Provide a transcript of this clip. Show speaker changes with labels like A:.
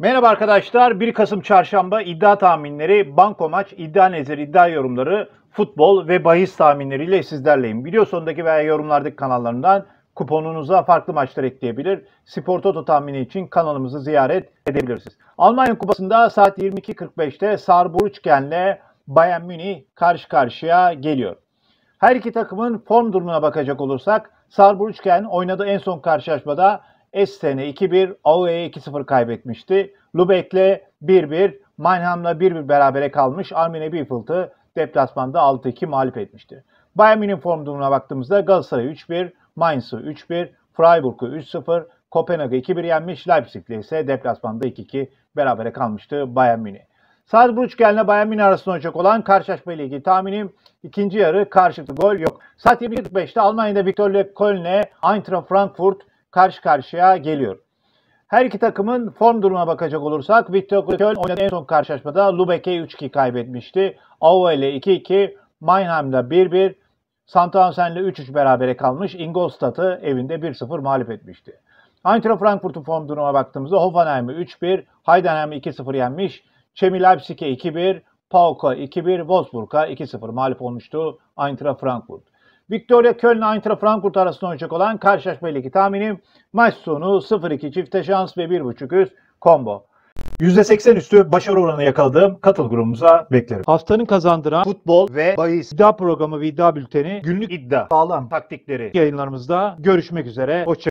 A: Merhaba arkadaşlar. 1 Kasım Çarşamba iddia tahminleri, banko maç, iddia neziri, iddia yorumları, futbol ve bahis tahminleriyle sizlerleyim. Video sonundaki veya yorumlardaki kanallarından kuponunuza farklı maçlar ekleyebilir. Spor Toto tahmini için kanalımızı ziyaret edebilirsiniz. Almanya Kupası'nda saat 22.45'te Saarbrücken'le Bayern Münih karşı karşıya geliyor. Her iki takımın form durumuna bakacak olursak Saarbrücken oynadığı en son karşılaşmada Essen'e 2-1, Aue'ye 2-0 kaybetmişti. Lübeck'le 1-1, Mannheim'la 1-1 berabere kalmış. Arminia Bielefeld'ı deplasmanda 6-2 mağlup etmişti. Bayern Münih'in form durumuna baktığımızda Galatasaray'ı 3-1, Mainz'ı 3-1, Freiburg'u 3-0, Kopenhag'ı 2-1 yenmiş. Leipzig'le ise deplasmanda 2-2 berabere kalmıştı Bayern Münih. Saarbrücken'le Bayern Münih arasında olacak olan karşılaşma ile ilgili tahminim ikinci yarı karşılıklı gol yok. Saat 22.45'te Almanya'da Viktor Köln'le Eintracht Frankfurt karşı karşıya geliyor. Her iki takımın form durumuna bakacak olursak Viktor Köln oynadığı en son karşılaşmada Lübeck'e 3-2 kaybetmişti. Aue ile 2-2, Mannheim'da 1-1, Sandhausen'le 3-3 berabere kalmış. Ingolstadt'ı evinde 1-0 mağlup etmişti. Eintracht Frankfurt'un form durumuna baktığımızda Hoffenheim'i 3-1, Heidenheim'i 2-0 yenmiş. Chemie Leipzig'e 2-1, PAOK'a 2-1, Wolfsburg'a 2-0 mağlup olmuştu Eintracht Frankfurt. Viktoria Köln Eintracht Frankfurt arasında oynayacak olan karşılaşma ile ilgili tahminim maç sonu 0-2 çifte şans ve 1.5 üst combo.
B: %80 üstü başarı oranı yakaladığım katıl grubumuza beklerim.
A: Haftanın kazandıran
B: Futbol ve bahis
A: iddia programı ve iddia bülteni günlük
B: iddia sağlam taktikleri
A: yayınlarımızda görüşmek üzere. Hoşçakalın.